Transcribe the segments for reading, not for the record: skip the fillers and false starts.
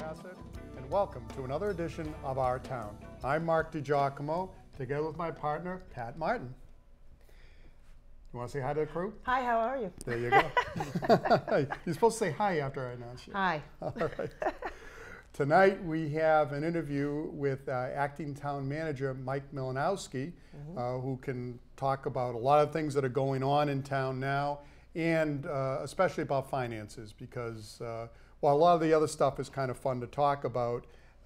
Bassett, and welcome to another edition of Our Town. I'm Mark DeGiacomo, together with my partner, Pat Martin. You want to say hi to the crew? Hi, how are you? There you go. You're supposed to say hi after I announce you. Hi. All right. Tonight we have an interview with Acting Town Manager Mike Milanoski, who can talk about a lot of things that are going on in town now, and especially about finances, because while a lot of the other stuff is kind of fun to talk about,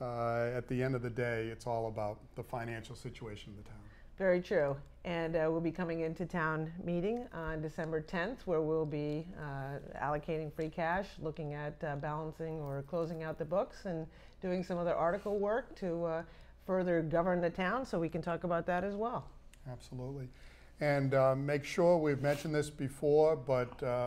at the end of the day, it's all about the financial situation of the town. Very true. And we'll be coming into town meeting on December 10th, where we'll be allocating free cash, looking at balancing or closing out the books, and doing some other article work to further govern the town, so we can talk about that as well. Absolutely. And make sure, we've mentioned this before, but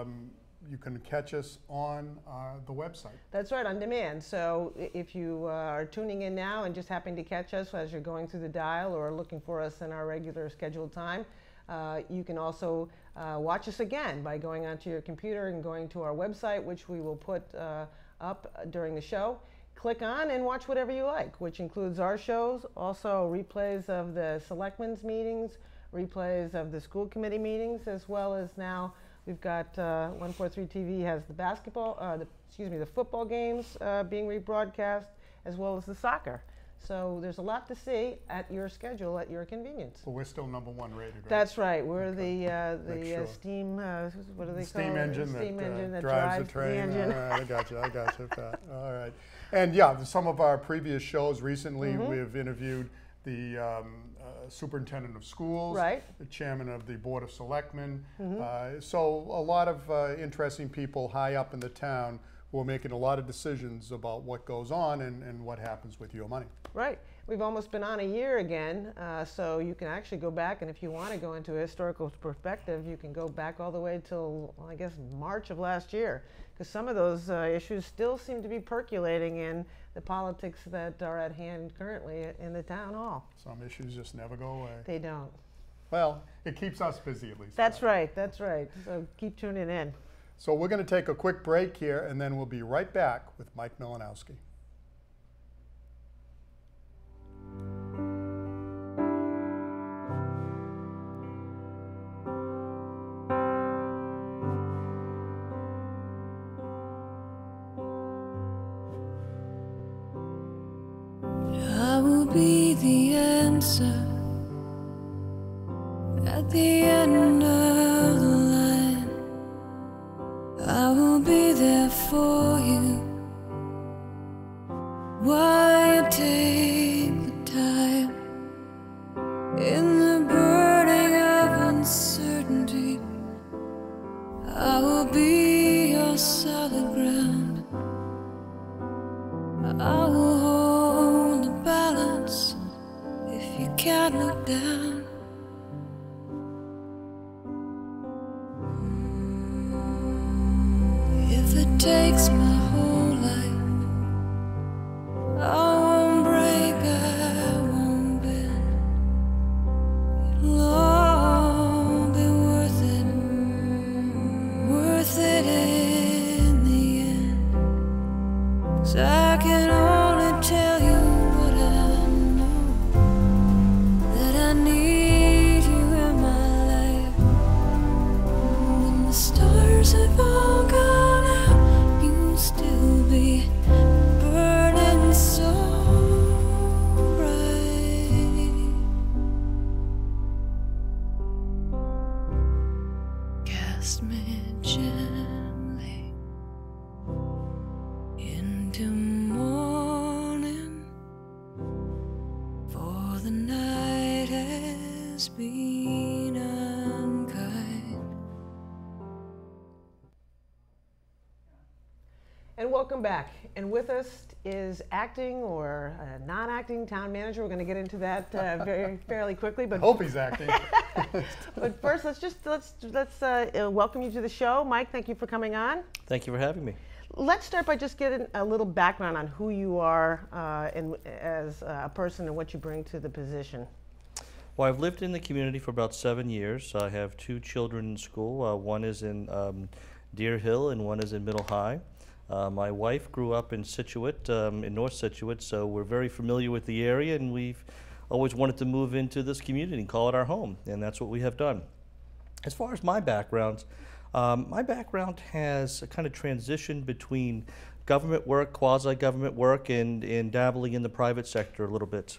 you can catch us on the website. That's right, on demand. So if you are tuning in now and just happen to catch us as you're going through the dial or looking for us in our regular scheduled time, you can also watch us again by going onto your computer and going to our website, which we will put up during the show. Click on and watch whatever you like, which includes our shows, also replays of the selectmen's meetings, replays of the school committee meetings, as well as now we've got 143 TV has the basketball, the football games being rebroadcast, as well as the soccer. So there's a lot to see at your schedule, at your convenience. Well, we're still #1 rated, right? That's right. We're okay. the steam, what do they steam call engine it? Steam engine that drives the train. engine. All right, I got you, Pat. All right. And yeah, some of our previous shows recently, we've interviewed the superintendent of schools, right, the chairman of the board of selectmen. So a lot of interesting people high up in the town who are making a lot of decisions about what goes on and what happens with your money. Right. We've almost been on a year again, so you can actually go back, and if you want to go into a historical perspective, you can go back all the way till, well, I guess, March of last year, because some of those issues still seem to be percolating in the politics that are at hand currently in the town hall. Some issues just never go away. They don't. Well, it keeps us busy at least. That's right, that's right. So keep tuning in. So we're going to take a quick break here, and then we'll be right back with Mike Milanoski. I will be the answer at the end of the line. I will be there for you while you take the time in the burning of uncertainty. I will be your solid ground. I will hold the balance if you can't look down. If it takes my whole life, I won't break, I won't bend. It'll all be worth it in the end. 'Cause I can only tell you what I know, that I need you in my life. When the stars have all gone out, you'll still be burning so bright. Cast me gently into morning, for the night has been unkind. And welcome back. And with us is acting or non-acting town manager. We're going to get into that fairly quickly. But I hope he's acting. but first, let's welcome you to the show, Mike. Thank you for coming on. Thank you for having me. Let's start by just getting a little background on who you are as a person and what you bring to the position. Well, I've lived in the community for about 7 years. I have 2 children in school. One is in Deer Hill and one is in Middle High. My wife grew up in Scituate, in North Scituate, so we're very familiar with the area, and we've always wanted to move into this community and call it our home, and that's what we have done. As far as my background has a kind of transition between government work, quasi-government work, and dabbling in the private sector a little bit.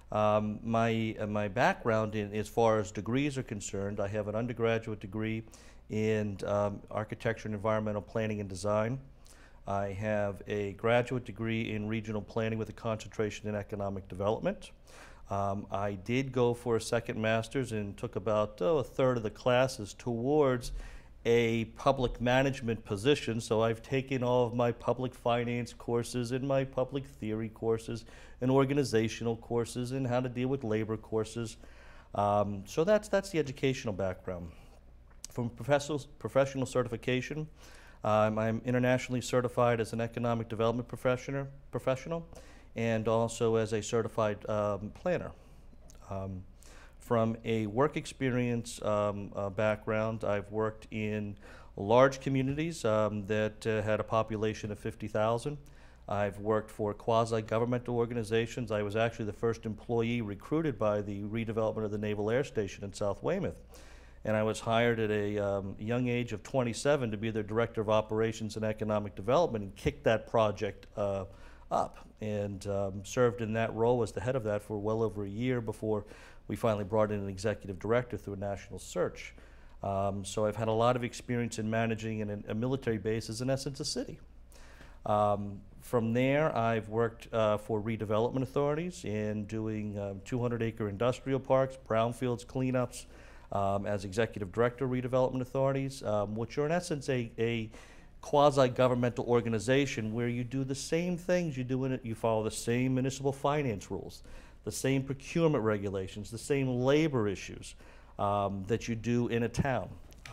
My background as far as degrees are concerned, I have an undergraduate degree in architecture and environmental planning and design. I have a graduate degree in regional planning with a concentration in economic development. I did go for a second master's and took about a third of the classes towards a public management position. So I've taken all of my public finance courses and my public theory courses and organizational courses and how to deal with labor courses. So that's the educational background. From professional certification, I'm internationally certified as an economic development professional and also as a certified planner. From a work experience background, I've worked in large communities that had a population of 50,000. I've worked for quasi-governmental organizations. I was actually the first employee recruited by the redevelopment of the Naval Air Station in South Weymouth. And I was hired at a young age of 27 to be their Director of Operations and Economic Development and kicked that project up and served in that role as the head of that for well over a year before we finally brought in an executive director through a national search. So I've had a lot of experience in managing a military base as in essence a city. From there, I've worked for redevelopment authorities in doing 200-acre industrial parks, brownfields cleanups, as executive director of redevelopment authorities, which are in essence a quasi-governmental organization where you do the same things you do in it. You follow the same municipal finance rules, the same procurement regulations, the same labor issues that you do in a town,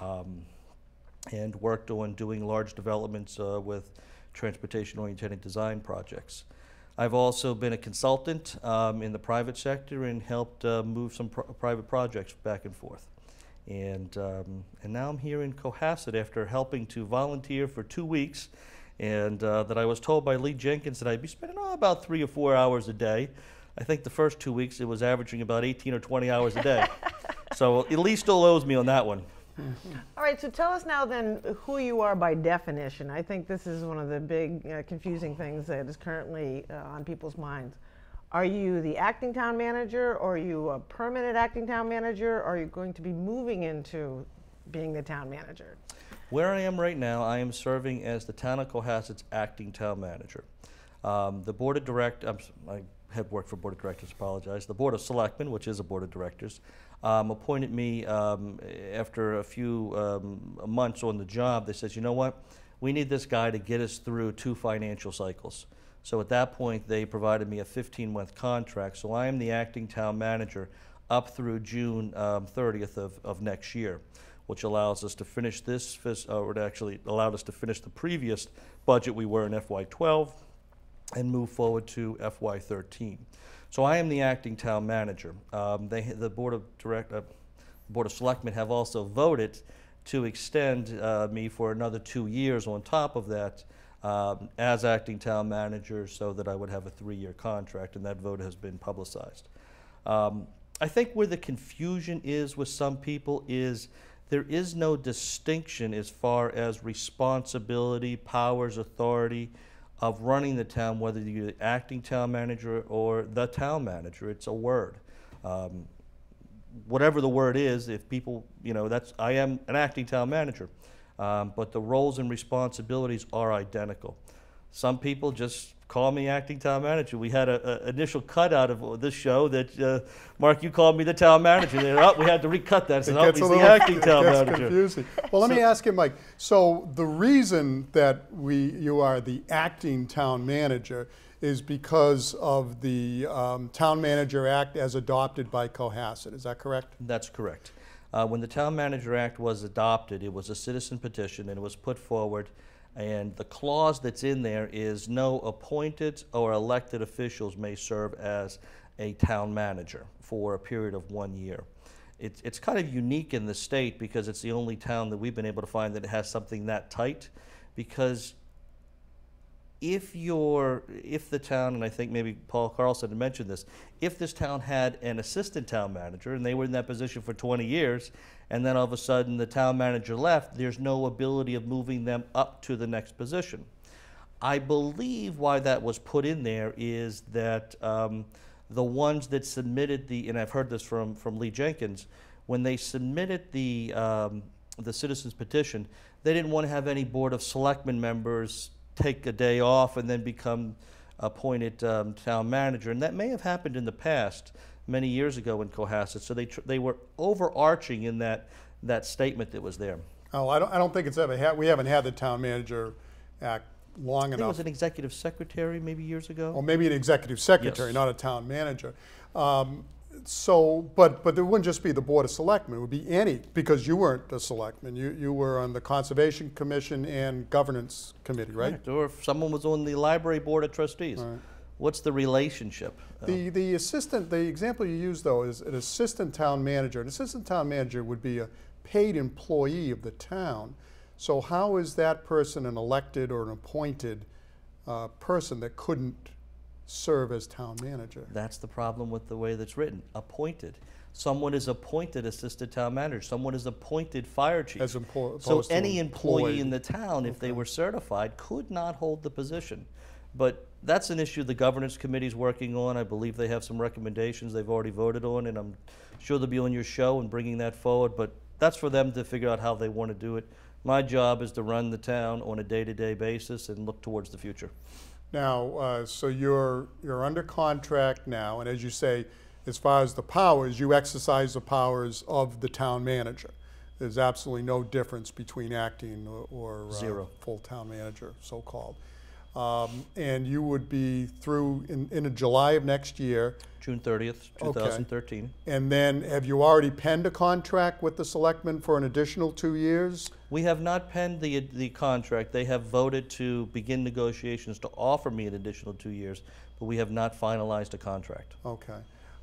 and worked on doing large developments with transportation-oriented design projects. I've also been a consultant in the private sector and helped move some private projects back and forth. And now I'm here in Cohasset after helping to volunteer for 2 weeks, and that I was told by Lee Jenkins that I'd be spending about 3 or 4 hours a day. I think the first 2 weeks it was averaging about 18 or 20 hours a day. So Lee still owes me on that one. All right, so tell us now then who you are by definition. I think this is one of the big confusing things that is currently on people's minds. Are you the acting town manager, or are you a permanent acting town manager, or are you going to be moving into being the town manager? Where I am right now, I am serving as the town of Cohasset's acting town manager. The board of directors, I have worked for board of directors, apologize. The board of selectmen, which is a board of directors, appointed me after a few months on the job. They said, you know what, we need this guy to get us through 2 financial cycles. So at that point, they provided me a 15-month contract. So I am the acting town manager up through June 30th of next year, which allows us to finish this, or it actually allowed us to finish the previous budget we were in FY12 and move forward to FY13. So I am the acting town manager. The board of selectmen have also voted to extend me for another 2 years on top of that as acting town manager, so that I would have a 3-year contract, and that vote has been publicized. I think where the confusion is with some people is there is no distinction as far as responsibility, powers, authority of running the town, whether you're the acting town manager or the town manager. It's a word. Whatever the word is, if people, I am an acting town manager, but the roles and responsibilities are identical. Some people just call me acting town manager. We had an initial cut out of this show that, Mark, you called me the town manager. We had to recut that. So he's the acting town manager. Confusing. Well, let me ask you, Mike. So the reason that you are the acting town manager is because of the Town Manager Act as adopted by Cohasset. Is that correct? That's correct. When the Town Manager Act was adopted, it was a citizen petition, and it was put forward. And the clause that's in there is no appointed or elected officials may serve as a town manager for a period of 1 year. It's kind of unique in the state because it's the only town that we've been able to find that has something that tight, because if the town, and I think maybe Paul Carlson had mentioned this, if this town had an assistant town manager and they were in that position for 20 years, and then all of a sudden the town manager left, there's no ability of moving them up to the next position. I believe why that was put in there is that the ones that submitted and I've heard this from Lee Jenkins, when they submitted the citizens petition, they didn't want to have any Board of Selectmen members take a day off and then become appointed town manager. And that may have happened in the past, many years ago in Cohasset. So they were overarching in that statement that was there. Oh, I don't think it's ever we haven't had the town manager act long I think enough. it was an executive secretary maybe years ago. Or maybe an executive secretary, Yes. not a town manager. But there wouldn't just be the Board of Selectmen, it would be any, because you weren't a selectman. You were on the Conservation Commission and Governance Committee, right? Correct. Or if someone was on the Library Board of Trustees. Right. What's the relationship? The example you use though is an assistant town manager. An assistant town manager would be a paid employee of the town. So how is that person an elected or an appointed person that couldn't serve as town manager? That's the problem with the way that's written. Appointed. Someone is appointed assistant town manager. Someone is appointed fire chief. As opposed So to any employee employed. in the town, if they were certified, could not hold the position. But that's an issue the governance committee is working on. I believe they have some recommendations they've already voted on, and I'm sure they'll be on your show and bringing that forward. But that's for them to figure out how they want to do it. My job is to run the town on a day-to-day basis and look towards the future. Now, so you're under contract now, and as you say, as far as the powers, you exercise the powers of the town manager. There's absolutely no difference between acting or Zero. full town manager, so-called. And you would be through in July of next year. June 30th, 2013. And then have you already penned a contract with the selectmen for an additional 2 years? We have not penned the contract. They have voted to begin negotiations to offer me an additional 2 years, but we have not finalized a contract. Okay.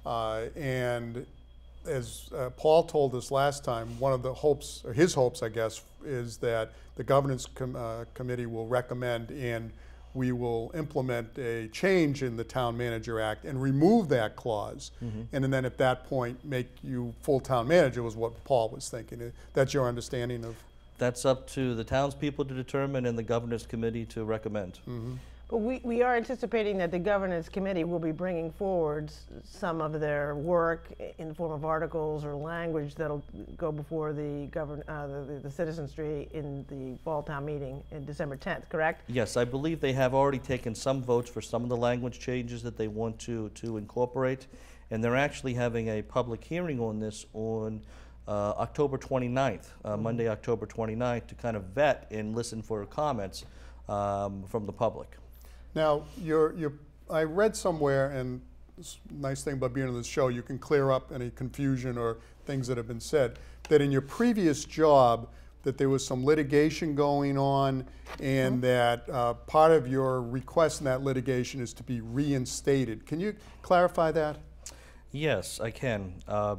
And as Paul told us last time, one of the hopes, or his hopes, I guess, is that the governance committee will recommend and we will implement a change in the Town Manager Act and remove that clause. And then at that point, make you full town manager was what Paul was thinking. That's your understanding of? That's up to the townspeople to determine and the governance committee to recommend. But we are anticipating that the governance committee will be bringing forward some of their work in the form of articles or language that'll go before the citizenry in the fall town meeting in December 10th, correct? Yes, I believe they have already taken some votes for some of the language changes that they want to incorporate, and they're actually having a public hearing on this on October 29th, Monday, October 29th, to kind of vet and listen for comments from the public. Now, I read somewhere, and this nice thing about being on this show, you can clear up any confusion or things that have been said, that in your previous job, that there was some litigation going on, and that part of your request in that litigation is to be reinstated. Can you clarify that? Yes, I can.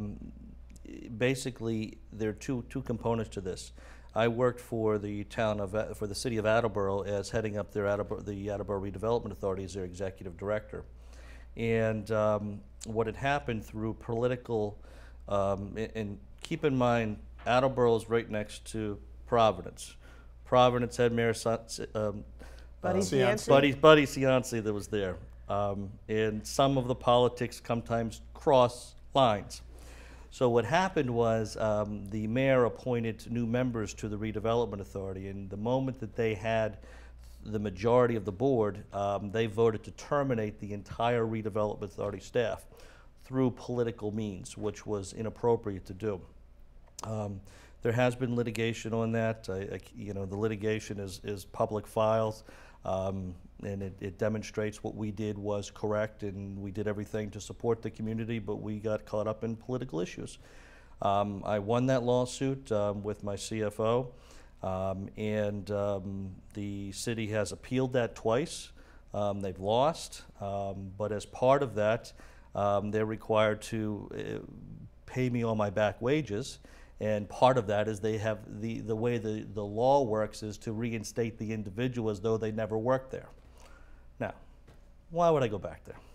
Basically, there are two components to this. I worked for the city of Attleboro as heading up the Attleboro Redevelopment Authority as their executive director. And what had happened through political, and keep in mind, Attleboro is right next to Providence. Providence had Mayor Buddy Cianci? Buddy Cianci that was there. And some of the politics sometimes cross lines. So what happened was the mayor appointed new members to the Redevelopment Authority, and the moment that they had the majority of the board, they voted to terminate the entire Redevelopment Authority staff through political means, which was inappropriate to do. There has been litigation on that. The litigation is public files. And it demonstrates what we did was correct, and we did everything to support the community, but we got caught up in political issues. I won that lawsuit with my CFO, and the city has appealed that twice. They've lost, but as part of that, they're required to pay me all my back wages. And part of that is they have the way the law works is to reinstate the individual as though they never worked there. Now, why would I go back there?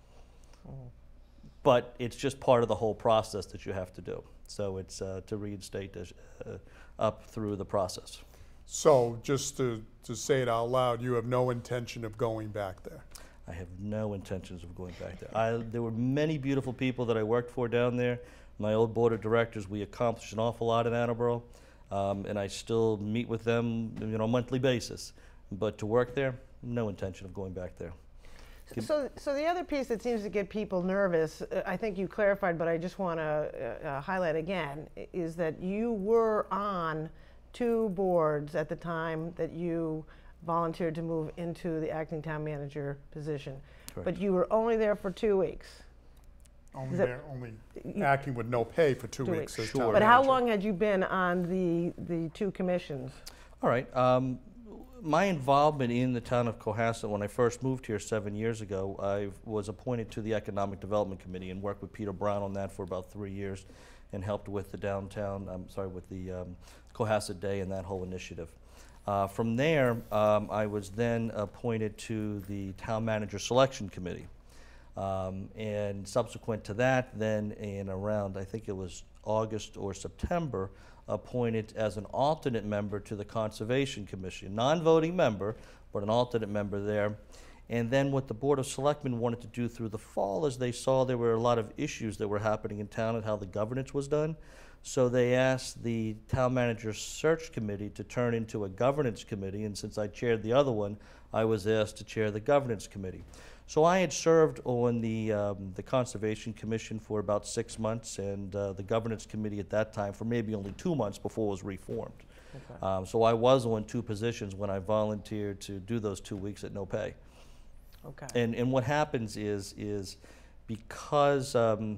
But it's just part of the whole process that you have to do. So it's to reinstate up through the process. So just to say it out loud, you have no intention of going back there? I have no intentions of going back there. There were many beautiful people that I worked for down there. My old board of directors, we accomplished an awful lot in Attleboro, and I still meet with them, on a monthly basis. But to work there, no intention of going back there. So the other piece that seems to get people nervous, I think you clarified, but I just want to highlight again, is that you were on 2 boards at the time that you volunteered to move into the acting town manager position. Correct. But you were only there for 2 weeks. Only acting with no pay for 2 weeks. As Sure. town But how manager. long had you been on the 2 commissions? All right. My involvement in the town of Cohasset, when I first moved here 7 years ago, I was appointed to the Economic Development Committee and worked with Peter Brown on that for about 3 years and helped with the with the Cohasset Day and that whole initiative. From there, I was then appointed to the Town Manager Selection Committee. And subsequent to that, then in around, I think it was August or September, appointed as an alternate member to the Conservation Commission. Non-voting member, but an alternate member there. And then what the Board of Selectmen wanted to do through the fall is they saw there were a lot of issues that were happening in town and how the governance was done. So they asked the Town Manager Search Committee to turn into a governance committee, and since I chaired the other one, I was asked to chair the governance committee. So I had served on the Conservation Commission for about 6 months, and the Governance Committee at that time for maybe only 2 months before it was reformed. Okay. So I was on 2 positions when I volunteered to do those 2 weeks at no pay. Okay. And what happens is because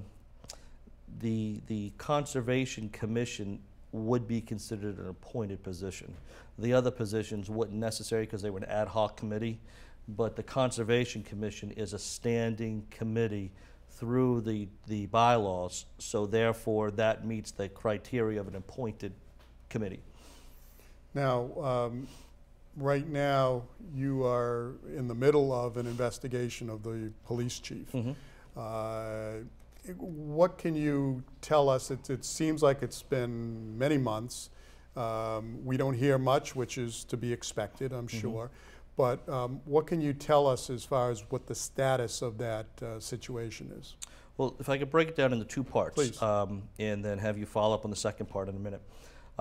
the Conservation Commission would be considered an appointed position. The other positions weren't necessary because they were an ad hoc committee. But the Conservation Commission is a standing committee through the bylaws, so therefore that meets the criteria of an appointed committee. Now, right now, you are in the middle of an investigation of the police chief. Mm-hmm. What can you tell us? It seems like it's been many months. We don't hear much, which is to be expected, I'm sure. But what can you tell us as far as what the status of that situation is? Well, if I could break it down into 2 parts, Please. And then have you follow up on the second part in a minute.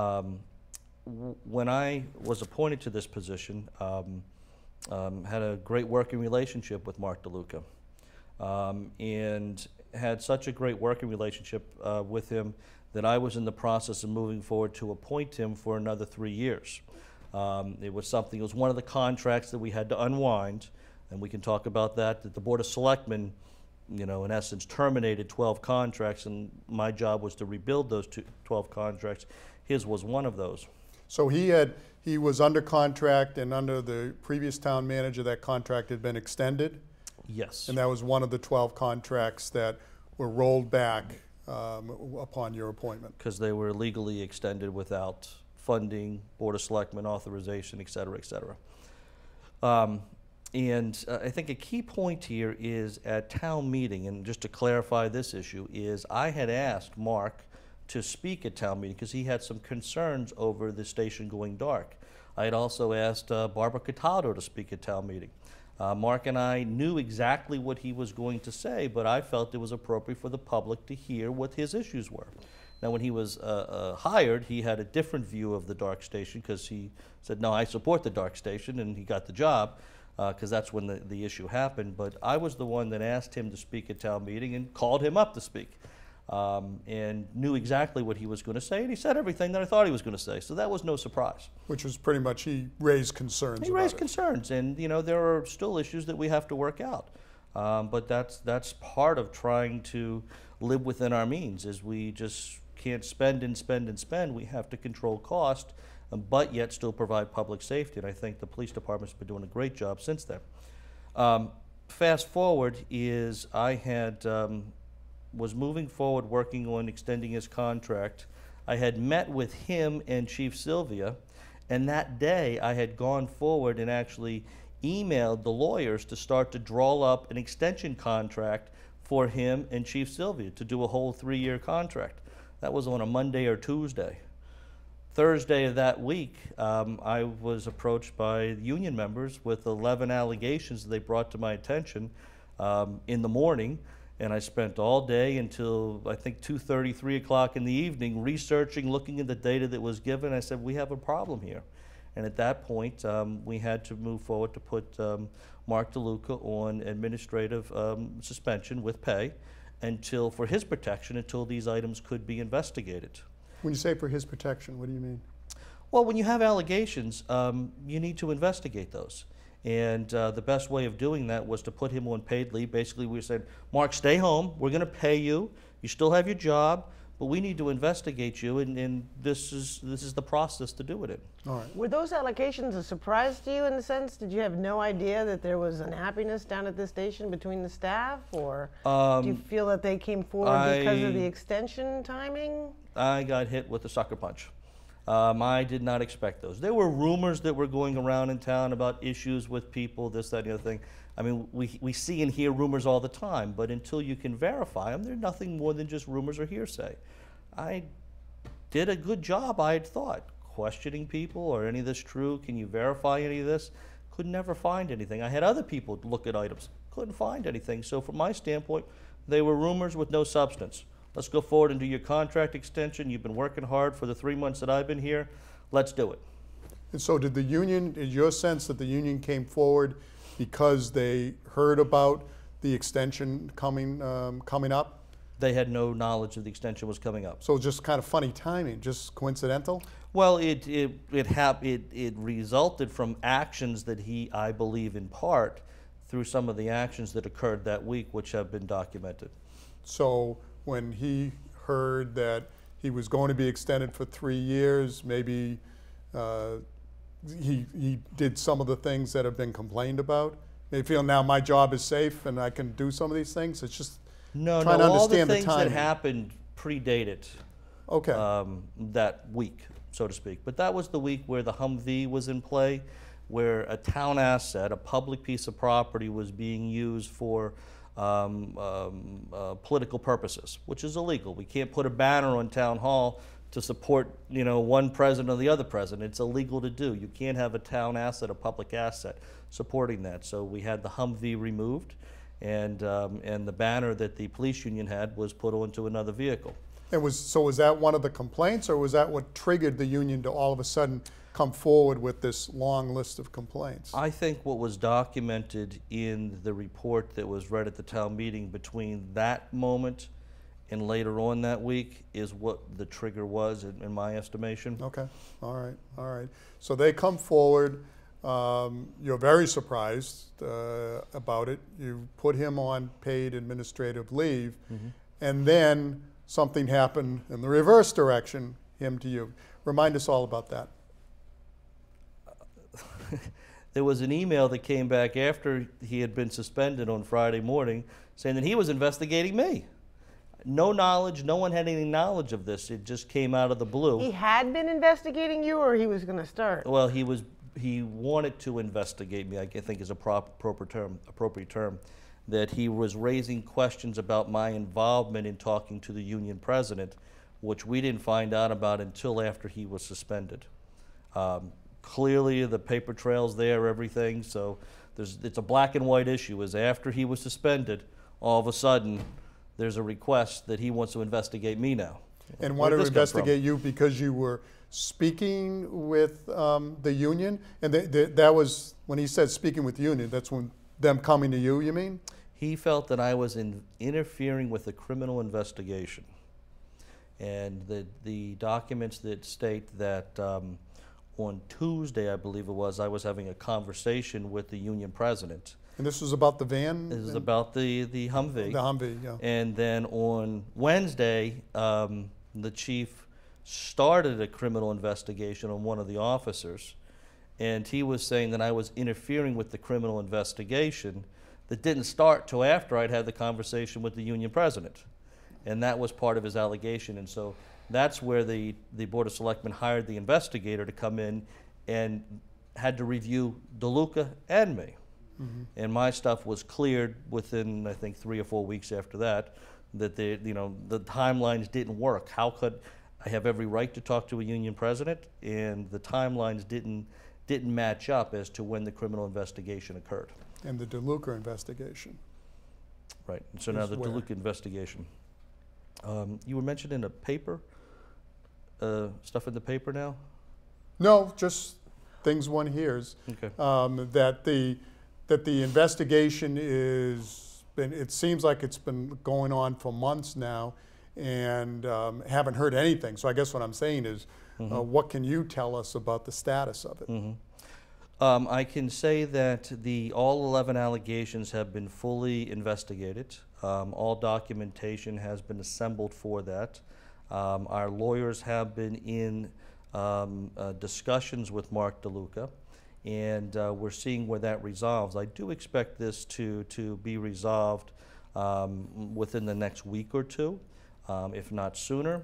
When I was appointed to this position, had a great working relationship with Mark DeLuca, and had such a great working relationship with him that I was in the process of moving forward to appoint him for another 3 years. It was one of the contracts that we had to unwind, and we can talk about that the Board of Selectmen, in essence, terminated 12 contracts, and my job was to rebuild those 12 contracts. His was one of those. So he was under contract, and under the previous town manager, that contract had been extended? Yes. And that was one of the 12 contracts that were rolled back upon your appointment? Because they were legally extended without funding, Board of Selectmen authorization, et cetera, et cetera. And I think a key point here is at town meeting, and just to clarify this issue, is I had asked Mark to speak at town meeting because he had some concerns over the station going dark. I had also asked Barbara Cataldo to speak at town meeting. Mark and I knew exactly what he was going to say, but I felt it was appropriate for the public to hear what his issues were. Now, when he was hired, he had a different view of the dark station because he said, no, I support the dark station, and he got the job because that's when the issue happened. But I was the one that asked him to speak at town meeting and called him up to speak and knew exactly what he was going to say, and he said everything that I thought he was going to say, so that was no surprise. Which was pretty much, he raised concerns He about raised it. concerns, and there are still issues that we have to work out. But that's part of trying to live within our means, is we just can't spend and spend and spend. We have to control cost, but yet still provide public safety, and I think the police department's been doing a great job since then. Fast forward is I had was moving forward working on extending his contract. I had met with him and Chief Sylvia, and that day I had gone forward and actually emailed the lawyers to start to draw up an extension contract for him and Chief Sylvia to do a whole 3-year contract. That was on a Monday or Tuesday. Thursday of that week, I was approached by union members with 11 allegations that they brought to my attention in the morning, and I spent all day until I think 2:30, 3 o'clock in the evening researching, looking at the data that was given. I said, we have a problem here. And at that point, we had to move forward to put Mark DeLuca on administrative suspension with pay for his protection until these items could be investigated. When you say for his protection, what do you mean? Well, when you have allegations, you need to investigate those. And the best way of doing that was to put him on paid leave. Basically, we said, Mark, stay home. We're going to pay you. You still have your job, but we need to investigate you, and this is the process to do it in. All right. Were those allegations a surprise to you in the sense? Did you have no idea that there was unhappiness down at the station between the staff, or do you feel that they came forward because of the extension timing? I got hit with a sucker punch. I did not expect those. There were rumors that were going around in town about issues with people, this, that, and the other thing. I mean, we see and hear rumors all the time, but until you can verify them, they're nothing more than just rumors or hearsay. I did a good job, I had thought, questioning people. Are any of this true? Can you verify any of this? Could never find anything. I had other people look at items, couldn't find anything. So from my standpoint, they were rumors with no substance. Let's go forward and do your contract extension. You've been working hard for the 3 months that I've been here. Let's do it. And so did the union, is your sense that the union came forward because they heard about the extension coming up? They had no knowledge that the extension was coming up. So just kind of funny timing, just coincidental? Well, it resulted from actions that I believe in part, through some of the actions that occurred that week, which have been documented. So when he heard that he was going to be extended for 3 years, maybe he did some of the things that have been complained about? They feel now my job is safe and I can do some of these things? It's just trying to all understand the things the timing. that happened predated that week, so to speak. But that was the week where the Humvee was in play, where a town asset, a public piece of property, was being used for political purposes, which is illegal. We can't put a banner on town hall to support, one president or the other president. It's illegal to do. You can't have a town asset, a public asset, supporting that. So we had the Humvee removed, and the banner that the police union had was put onto another vehicle. And so was that one of the complaints, or was that what triggered the union to all of a sudden come forward with this long list of complaints? I think what was documented in the report that was read at the town meeting between that moment and later on that week is what the trigger was, in my estimation. Okay, all right. So they come forward, you're very surprised about it. You put him on paid administrative leave, and then something happened in the reverse direction, him to you. Remind us all about that. There was an email that came back after he had been suspended on Friday morning saying that he was investigating me. No knowledge, no one had any knowledge of this. It just came out of the blue. He had been investigating you, or he was going to start? Well, he wanted to investigate me, I think is a appropriate term, that he was raising questions about my involvement in talking to the union president, which we didn't find out about until after he was suspended. Clearly, the paper trail's there, everything, so it's a black and white issue. Is after he was suspended, all of a sudden, there's a request that he wants to investigate me now. And wanted to investigate you because you were speaking with the union? And that was, when he said speaking with the union, that's when them coming to you mean? He felt that I was interfering with a criminal investigation. And the documents that state that on Tuesday, I believe it was, I was having a conversation with the union president. And this was about the van? This is about the Humvee. The Humvee, yeah. And then on Wednesday, the chief started a criminal investigation on one of the officers, and he was saying that I was interfering with the criminal investigation that didn't start till after I'd had the conversation with the union president. And that was part of his allegation. And so that's where the Board of Selectmen hired the investigator to come in and had to review DeLuca and me. And my stuff was cleared within, I think, 3 or 4 weeks after that, that the timelines didn't work. How could I have every right to talk to a union president, and the timelines didn't match up as to when the criminal investigation occurred. And the DeLuca investigation. Right. So now the where? DeLuca investigation. You were mentioned in a paper, stuff in the paper now? No, just things one hears. Okay. That the investigation it seems like it's been going on for months now, and haven't heard anything. So I guess what I'm saying is, what can you tell us about the status of it? I can say that all 11 allegations have been fully investigated. All documentation has been assembled for that. Our lawyers have been in discussions with Mark DeLuca, and we're seeing where that resolves. I do expect this to be resolved within the next week or two, if not sooner.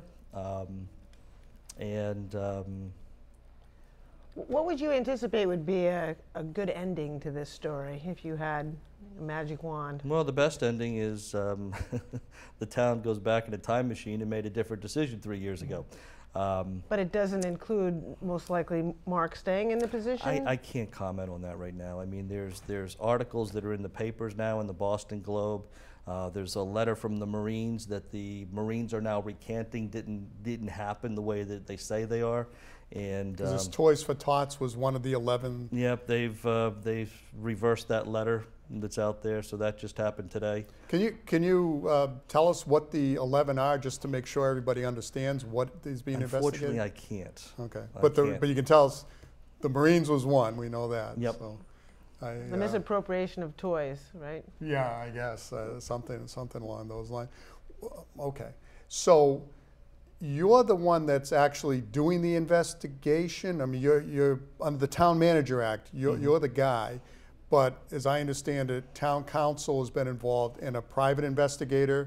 What would you anticipate would be a good ending to this story if you had a magic wand? Well, the best ending is the town goes back in a time machine and made a different decision 3 years ago. But it doesn't include, most likely, Mark staying in the position? I can't comment on that right now. I mean, there's articles that are in the papers now, in the Boston Globe. There's a letter from the Marines that the Marines are now recanting didn't happen the way that they say they are. And This Toys for Tots was one of the 11. Yep, they've reversed that letter that's out there, so that just happened today. Can you tell us what the 11 are, just to make sure everybody understands what is being investigated? Unfortunately, I can't. Okay, I but can't. but you can tell us the Marines was one. We know that. Yep. So, The misappropriation of toys, right? yeah, I guess something along those lines. Okay, so you're the one that's actually doing the investigation. I mean, you're under the Town Manager Act. You're the guy, but as I understand it, Town Council has been involved, and a private investigator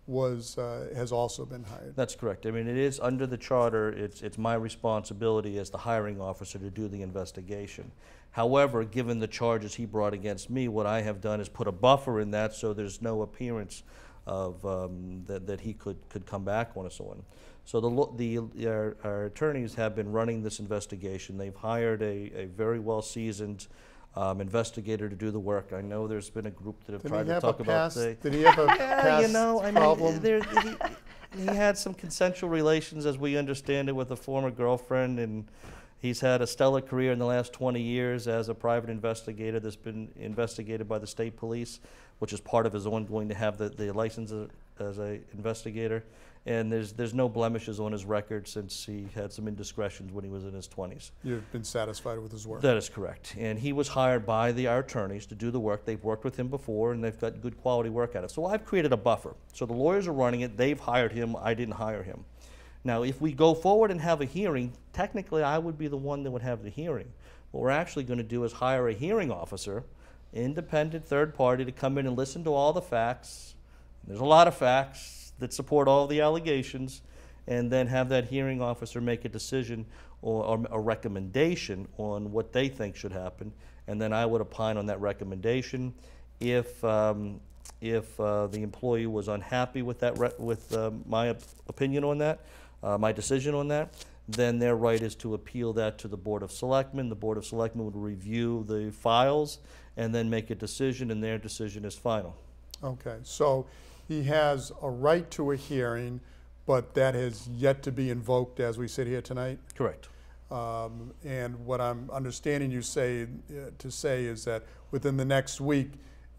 has also been hired. That's correct. I mean, it is under the charter. It's my responsibility as the hiring officer to do the investigation. However, given the charges he brought against me, what I have done is put a buffer in that, so there's no appearance of that he could come back on us on. So our attorneys have been running this investigation. They've hired a very well seasoned investigator to do the work. I know there's been a group that have tried to talk about Did he have a past problem? He had some consensual relations, as we understand it, with a former girlfriend, and he's had a stellar career in the last 20 years as a private investigator that's been investigated by the state police, which is part of his ongoing to have the license as an investigator. And there's no blemishes on his record since he had some indiscretions when he was in his 20s. You've been satisfied with his work? That is correct. And he was hired by our attorneys to do the work. They've worked with him before, and they've got good quality work at it. So I've created a buffer. So the lawyers are running it. They've hired him. I didn't hire him. Now, if we go forward and have a hearing, technically I would be the one that would have the hearing. What we're actually going to do is hire a hearing officer, independent third party, to come in and listen to all the facts. There's a lot of facts that support all the allegations, and then have that hearing officer make a decision or a recommendation on what they think should happen, and then I would opine on that recommendation. If the employee was unhappy with that, my opinion on that, my decision on that, then their right is to appeal that to the Board of Selectmen. The Board of Selectmen would review the files and then make a decision, and their decision is final. Okay, so he has a right to a hearing, but that has yet to be invoked as we sit here tonight? Correct. And what I'm understanding you say is that within the next week,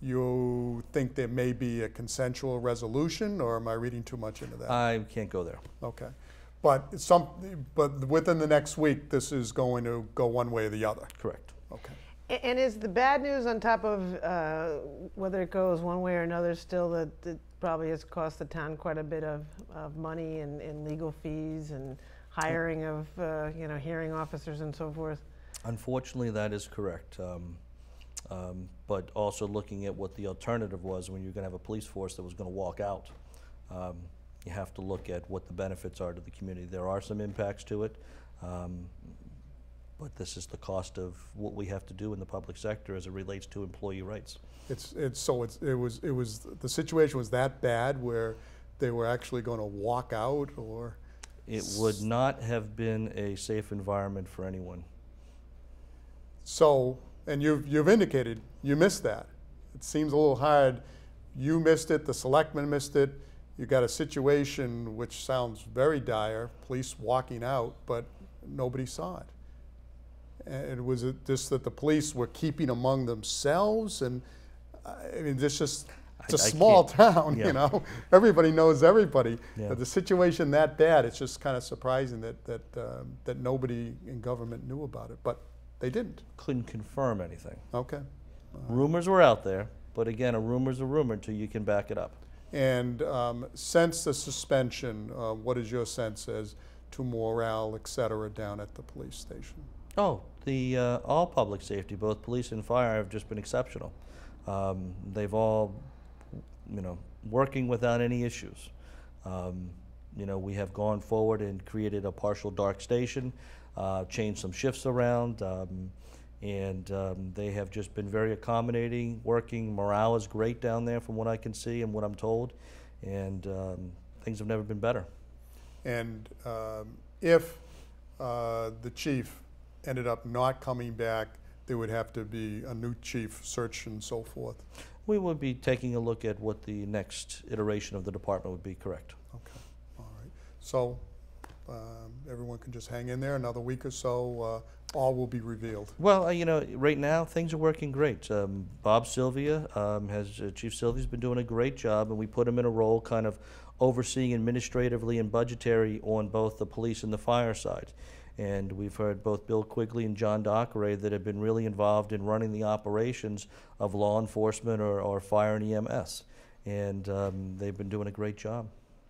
you think there may be a consensual resolution, or am I reading too much into that? I can't go there. Okay, but within the next week, this is going to go one way or the other? Correct. Okay. And is the bad news, on top of whether it goes one way or another, still that it probably has cost the town quite a bit of money in legal fees and hiring of hearing officers and so forth? Unfortunately, that is correct. But also looking at what the alternative was when you're going to have a police force that was going to walk out. You have to look at what the benefits are to the community. There are some impacts to it. but this is the cost of what we have to do in the public sector as it relates to employee rights. It was the situation was that bad where they were actually going to walk out, or It would not have been a safe environment for anyone. so. And you've indicated you missed that. It seems a little hard. You missed it. The selectmen missed it. You got a situation which sounds very dire. Police walking out, but nobody saw it. And was it just that the police were keeping among themselves? And I mean, it's a I small can't- town, yeah. you know. Everybody knows everybody. Yeah. The situation that bad, it's just kind of surprising that nobody in government knew about it, but they didn't. Couldn't confirm anything. Okay. Rumors were out there, but again, a rumor's a rumor until you can back it up. And since the suspension, what is your sense as to morale, et cetera, down at the police station? Oh, all public safety, both police and fire, have just been exceptional. They've all, working without any issues. We have gone forward and created a partial dark station, changed some shifts around, and they have just been very accommodating, working. Morale is great down there from what I can see and what I'm told, and things have never been better. And if the chief ended up not coming back, there would have to be a new chief search and so forth. We would be taking a look at what the next iteration of the department would be, correct. Okay, all right. So everyone can just hang in there another week or so, all will be revealed. Well, right now things are working great. Bob Sylvia, Chief Sylvia's been doing a great job, and we put him in a role kind of overseeing administratively and budgetary on both the police and the fire side. And we've heard both Bill Quigley and John Dockeray that have been really involved in running the operations of law enforcement or fire and EMS. And they've been doing a great job.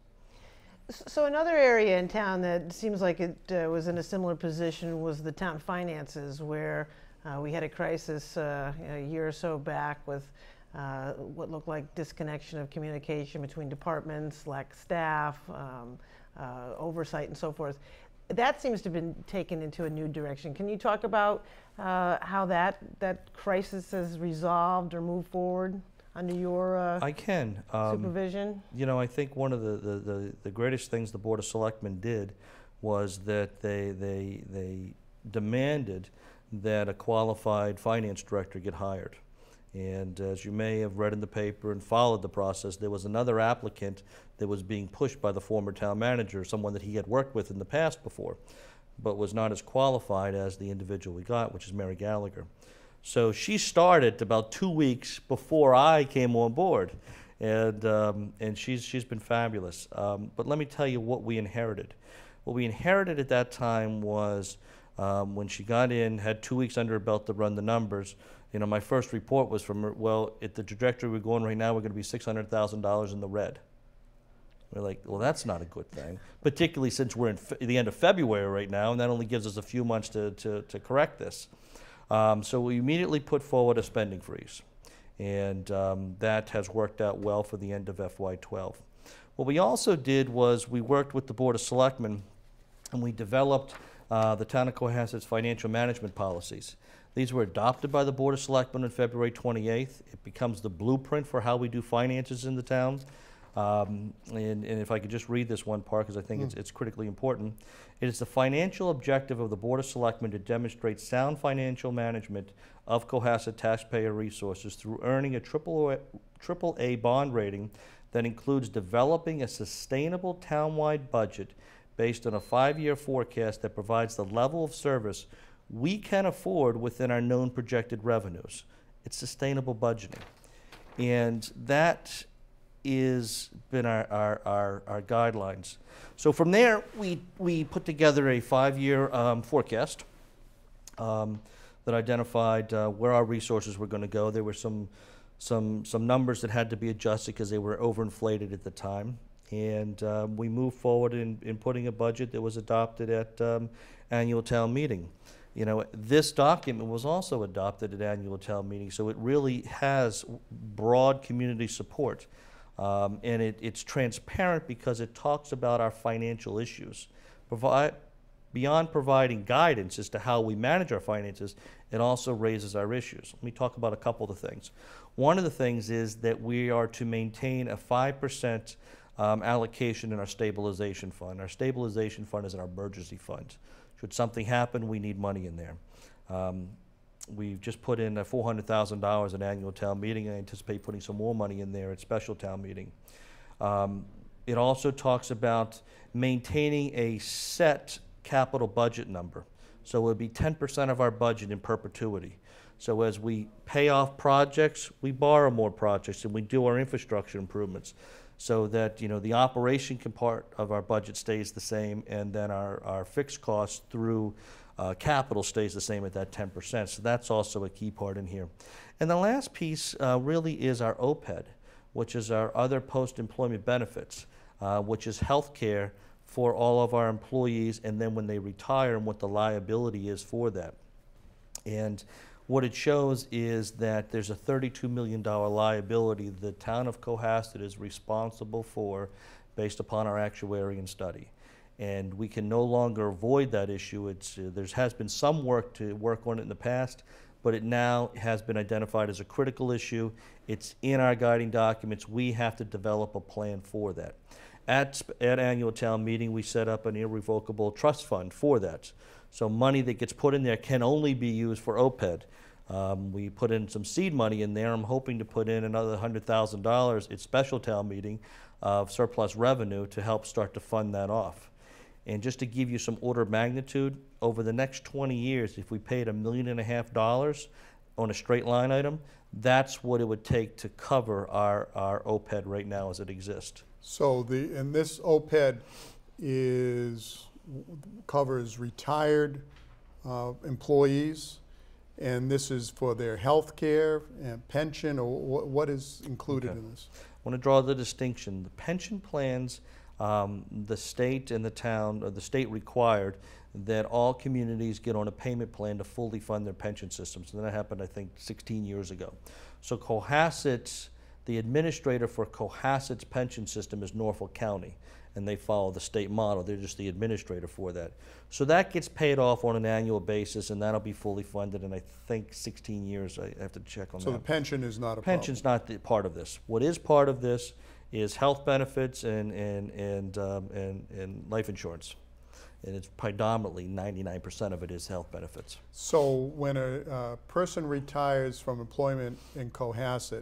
So another area in town that seems like it was in a similar position was the town finances, where we had a crisis a year or so back with what looked like disconnection of communication between departments, lack of staff, oversight, and so forth. That seems to have been taken into a new direction. Can you talk about how that crisis has resolved or moved forward under your I can. supervision? I think one of the greatest things the Board of Selectmen did was that they demanded that a qualified finance director get hired. And as you may have read in the paper and followed the process, there was another applicant that was being pushed by the former town manager, someone that he had worked with in the past before, but was not as qualified as the individual we got, which is Mary Gallagher. So she started about 2 weeks before I came on board, and she's been fabulous. But let me tell you what we inherited. What we inherited at that time was when she got in, had 2 weeks under her belt to run the numbers. My first report was from her, well, at the trajectory we're going right now, we're going to be $600,000 in the red. We're like, well, that's not a good thing, particularly since we're in the end of February right now, and that only gives us a few months to correct this. So we immediately put forward a spending freeze, and that has worked out well for the end of FY12. What we also did was we worked with the Board of Selectmen, and we developed the Town of Cohasset's financial management policies. These were adopted by the Board of Selectmen on February 28th. It becomes the blueprint for how we do finances in the town. And if I could just read this one part, because I think it's critically important. It is the financial objective of the Board of Selectmen to demonstrate sound financial management of Cohasset taxpayer resources through earning a triple-A bond rating that includes developing a sustainable townwide budget based on a 5-year forecast that provides the level of service we can afford within our known projected revenues. It's sustainable budgeting. And that is been our guidelines. So from there, we put together a 5-year forecast that identified where our resources were going to go. There were some numbers that had to be adjusted because they were overinflated at the time. And we moved forward in putting a budget that was adopted at annual town meeting. This document was also adopted at annual town meeting, so it really has broad community support. And it's transparent because it talks about our financial issues, beyond providing guidance as to how we manage our finances, it also raises our issues. Let me talk about a couple of the things. One of the things is that we are to maintain a 5% allocation in our stabilization fund. Our stabilization fund is our emergency fund. Should something happen, we need money in there. We've just put in $400,000 in annual town meeting. I anticipate putting some more money in there at special town meeting. It also talks about maintaining a set capital budget number. So it would be 10% of our budget in perpetuity. So as we pay off projects, we borrow more projects and we do our infrastructure improvements so that, you know, the operation part of our budget stays the same, and then our fixed costs through capital stays the same at that 10%. So that's also a key part in here. And the last piece really is our OPED, which is our other post-employment benefits, which is health care for all of our employees, and then when they retire and what the liability is for that. And what it shows is that there's a $32 million liability the town of Cohasset is responsible for based upon our actuarial study. And we can no longer avoid that issue. There has been some work to work on it in the past, but it now has been identified as a critical issue. It's in our guiding documents. We have to develop a plan for that. At annual town meeting, we set up an irrevocable trust fund for that. So money that gets put in there can only be used for OPED. We put in some seed money in there. I'm hoping to put in another $100,000 at special town meeting of surplus revenue to help start to fund that off. And just to give you some order of magnitude, over the next 20 years, if we paid $1.5 million on a straight line item, that's what it would take to cover our OPED right now as it exists. So and this OPED covers retired employees, and this is for their health care and pension, or what is included in this? I want to draw the distinction. The pension plans, the state and the town, or the state required that all communities get on a payment plan to fully fund their pension systems. And that happened, I think, 16 years ago. So Cohasset's, the administrator for Cohasset's pension system is Norfolk County, and they follow the state model. They're just the administrator for that. So that gets paid off on an annual basis, and that'll be fully funded in, I think, 16 years. I have to check on that. So the pension is not a Pension's not part of this. What is part of this is health benefits and life insurance. And it's predominantly 99% of it is health benefits. So when a person retires from employment in Cohasset,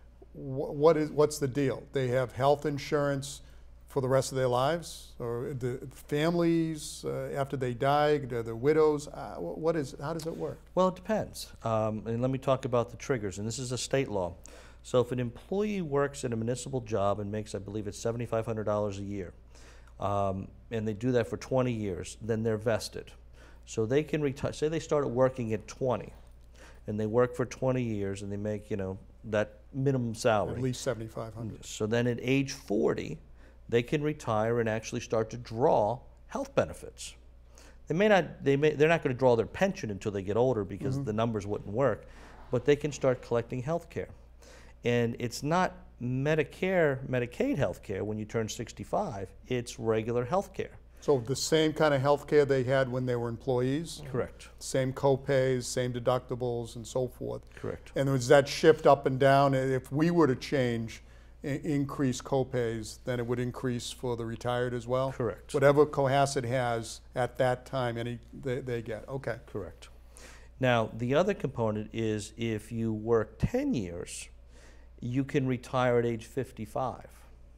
what's the deal? They have health insurance for the rest of their lives, or the families after they die, the widows? How does it work? Well, it depends. And let me talk about the triggers. And this is a state law. So if an employee works in a municipal job and makes, I believe it's $7,500 a year, and they do that for 20 years, then they're vested. So they can retire. Say they started working at 20, and they work for 20 years, and they make, you know, that minimum salary. At least $7,500. So then at age 40, they can retire and actually start to draw health benefits. They're not going to draw their pension until they get older because the numbers wouldn't work, but they can start collecting health care. And it's not Medicaid health care when you turn 65, it's regular health care. So the same kind of health care they had when they were employees? Correct. Same co-pays, same deductibles, and so forth? Correct. And does that shift up and down? If we were to change, increase co-pays, then it would increase for the retired as well? Correct. Whatever Cohasset has at that time, they get. Okay. Correct. Now, the other component is if you work 10 years, you can retire at age 55.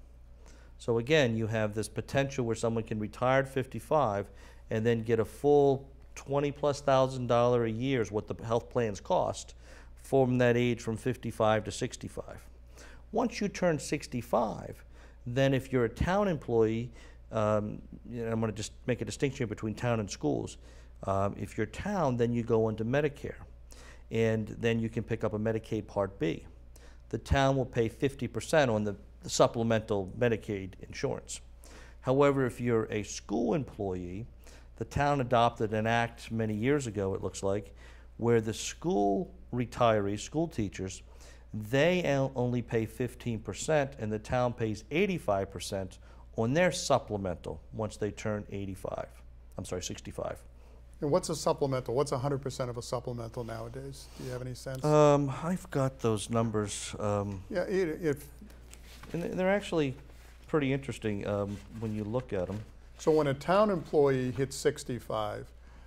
So again, you have this potential where someone can retire at 55 and then get a full $20,000+ a year is what the health plans cost from that age from 55 to 65. Once you turn 65, then if you're a town employee, I'm going to just make a distinction between town and schools. If you're town, then you go into Medicare, and then you can pick up a Medicaid Part B. The town will pay 50% on the supplemental Medicaid insurance. However, if you're a school employee, the town adopted an act many years ago, it looks like, where the school retirees, school teachers, they only pay 15% and the town pays 85% on their supplemental once they turn 85. I'm sorry, 65. And what's a supplemental? What's 100% of a supplemental nowadays? Do you have any sense? I've got those numbers. Yeah, And they're actually pretty interesting when you look at them. so when a town employee hits 65,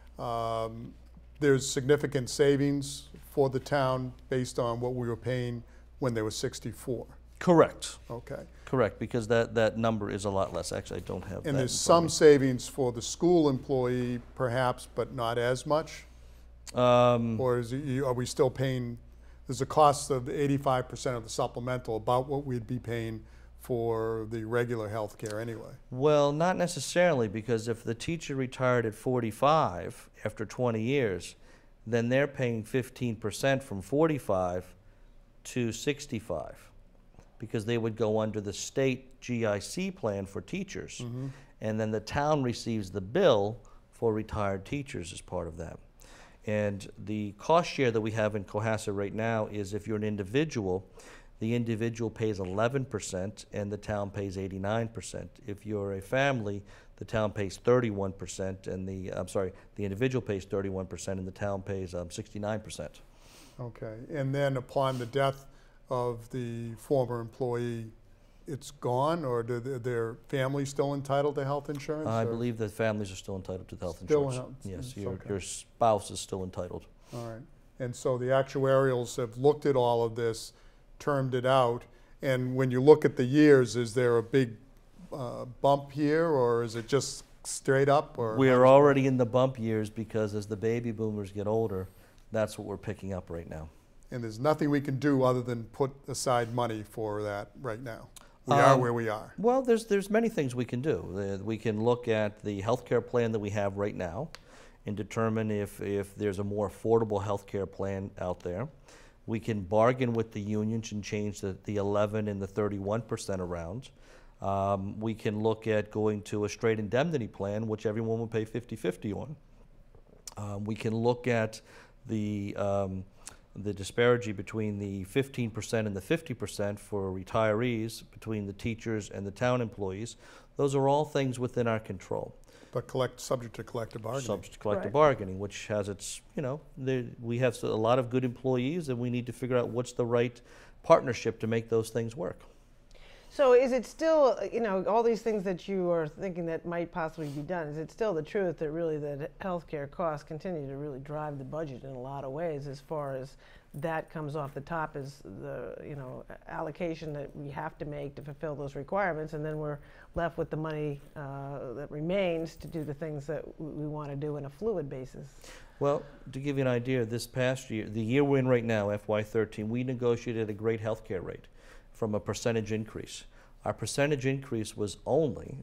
there's significant savings for the town based on what we were paying when they were 64. Correct. Okay. Correct, because that number is a lot less. Actually, I don't have that. And there's in front some savings for the school employee, perhaps, but not as much? of me. Or are we still paying, there's a cost of 85% of the supplemental, about what we'd be paying for the regular health care anyway? Well, not necessarily, because if the teacher retired at 45 after 20 years, then they're paying 15% from 45 to 65, because they would go under the state GIC plan for teachers. And then the town receives the bill for retired teachers as part of that. And the cost share that we have in Cohasset right now is, if you're an individual, the individual pays 11% and the town pays 89%. If you're a family, the town pays 31% and the individual pays 31% and the town pays 69%. Okay, and then upon the death of the former employee, it's gone, or do their families still entitled to health insurance? I or- believe that families are still entitled to health Still insurance. Yes, it's your, okay. your spouse is still entitled. All right, and so the actuarials have looked at all of this, termed it out, and when you look at the years, is there a big bump here, or is it just straight up? Or We're already in the bump years, because as the baby boomers get older, that's what we're picking up right now. And there's nothing we can do other than put aside money for that right now? We are where we are. Well, there's many things we can do. We can look at the healthcare plan that we have right now and determine if there's a more affordable healthcare plan out there. We can bargain with the unions and change the 11 and the 31% around. We can look at going to a straight indemnity plan, which everyone will pay 50-50 on. We can look at the disparity between the 15% and the 50% for retirees, between the teachers and the town employees. Those are all things within our control. But subject to collective bargaining. Subject to collective Right. bargaining, which has its, we have a lot of good employees, and we need to figure out what's the right partnership to make those things work. So is it still, all these things that you are thinking that might possibly be done, is it still the truth that really the healthcare costs continue to really drive the budget in a lot of ways, as far as that comes off the top as the, allocation that we have to make to fulfill those requirements, and then we're left with the money that remains to do the things that we want to do in a fluid basis? Well, to give you an idea, this past year, the year we're in right now, FY13, we negotiated a great healthcare rate from a percentage increase. Our percentage increase was only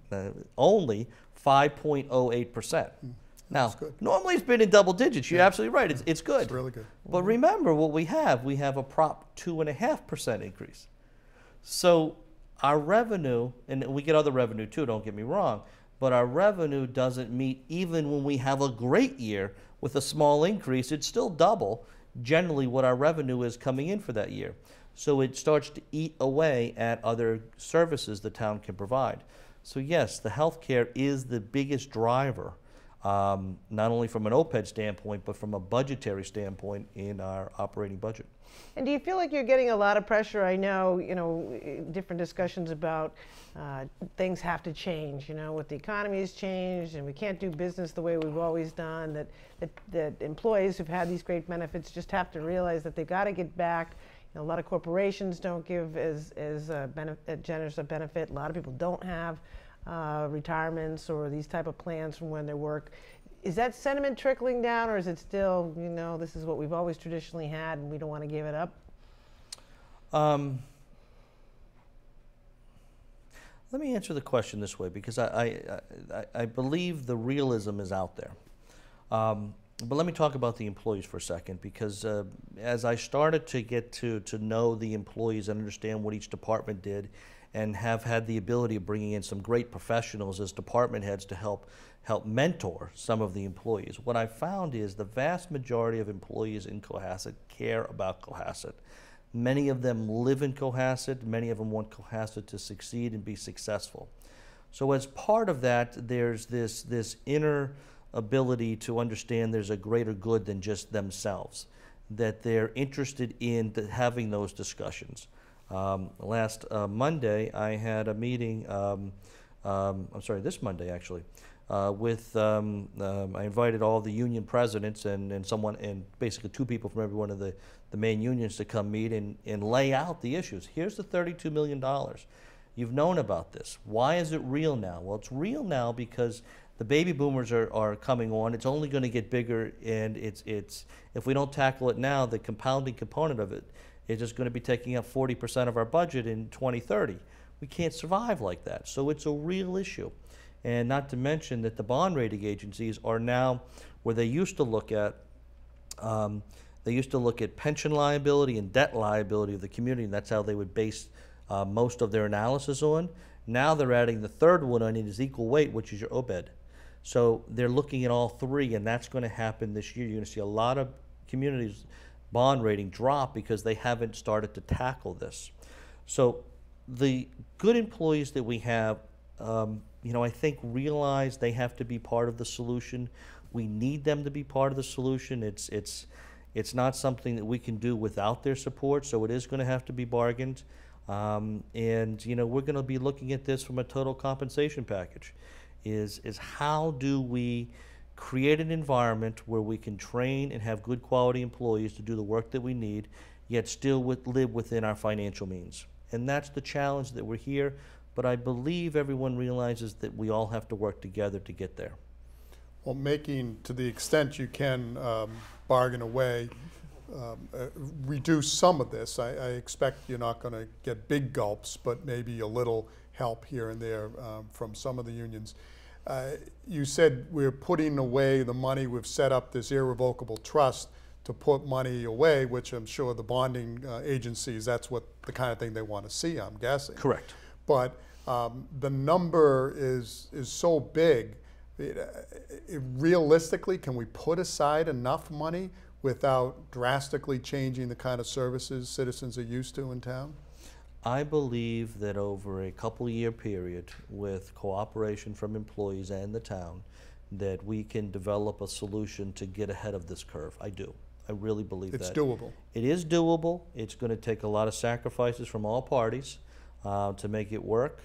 5.08%. Now, good. normally it's been in double digits. You're absolutely right. It's good. It's really good. But remember what we have. We have a Prop 2.5% increase. So our revenue, and we get other revenue too, don't get me wrong, but our revenue doesn't meet, even when we have a great year with a small increase, it's still double generally what our revenue is coming in for that year. So it starts to eat away at other services the town can provide. So yes, the healthcare is the biggest driver, not only from an OPED standpoint, but from a budgetary standpoint in our operating budget. And do you feel like you're getting a lot of pressure? I know, different discussions about things have to change, with the economy has changed and we can't do business the way we've always done, that employees who've had these great benefits just have to realize that they've got to get back. A lot of corporations don't give as generous a benefit. A lot of people don't have retirements or these type of plans from when they work. Is that sentiment trickling down, or is it still, this is what we've always traditionally had and we don't want to give it up? Let me answer the question this way, because I believe the realism is out there. But let me talk about the employees for a second, because as I started to get to know the employees and understand what each department did, and have had the ability of bringing in some great professionals as department heads to help mentor some of the employees, what I found is the vast majority of employees in Cohasset care about Cohasset. Many of them live in Cohasset. Many of them want Cohasset to succeed and be successful. So as part of that, there's this inner ability to understand there's a greater good than just themselves, that they're interested in having those discussions. Last Monday, I had a meeting, I'm sorry, this Monday actually, I invited all the union presidents and basically 2 people from every one of the main unions to come meet and lay out the issues. Here's the $32 million. You've known about this. Why is it real now? Well, it's real now because the baby boomers are coming on. It's only going to get bigger, and if we don't tackle it now, the compounding component of it is just going to be taking up 40% of our budget in 2030. We can't survive like that. So it's a real issue. And not to mention that the bond rating agencies are now where they used to look at pension liability and debt liability of the community, and that's how they would base most of their analysis on. Now they're adding the third one on it is equal weight, which is your OBED. So they're looking at all 3, and that's going to happen this year. You're going to see a lot of communities' bond rating drop because they haven't started to tackle this. So the good employees that we have, I think realize they have to be part of the solution. We need them to be part of the solution. It's not something that we can do without their support, so it is going to have to be bargained. We're going to be looking at this from a total compensation package. Is how do we create an environment where we can train and have good quality employees to do the work that we need, yet still live within our financial means. And that's the challenge that we're here, but I believe everyone realizes that we all have to work together to get there. Well, to the extent you can bargain away, reduce some of this. I expect you're not going to get big gulps, but maybe a little help here and there from some of the unions. You said we're putting away the money. We've set up this irrevocable trust to put money away, which I'm sure the bonding agencies, that's the kind of thing they want to see, I'm guessing. Correct. But the number is so big. Realistically, can we put aside enough money without drastically changing the kind of services citizens are used to in town? I believe that over a couple-year period, with cooperation from employees and the town, that we can develop a solution to get ahead of this curve. I do. I really believe that. It's doable. It is doable. It's going to take a lot of sacrifices from all parties to make it work,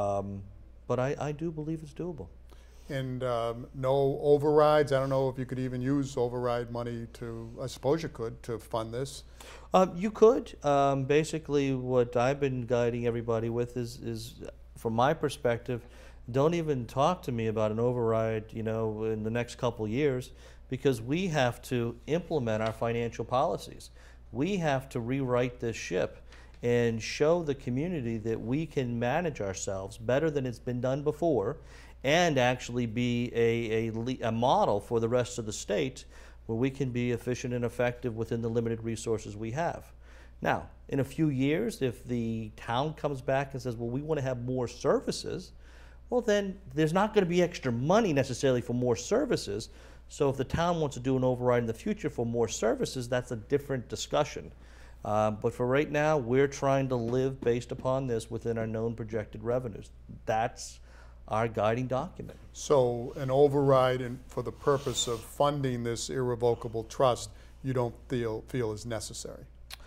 but I do believe it's doable. And no overrides? I don't know if you could even use override money I suppose you could, to fund this. You could. Basically, what I've been guiding everybody with is, from my perspective, don't even talk to me about an override, in the next couple years, because we have to implement our financial policies. We have to rewrite this ship and show the community that we can manage ourselves better than it's been done before, and actually be a model for the rest of the state where we can be efficient and effective within the limited resources we have. Now, in a few years, if the town comes back and says, well, we want to have more services, well, then there's not going to be extra money necessarily for more services. So if the town wants to do an override in the future for more services, that's a different discussion. But for right now, we're trying to live based upon this within our known projected revenues. That's our guiding document. So an override for the purpose of funding this irrevocable trust, you don't feel is necessary?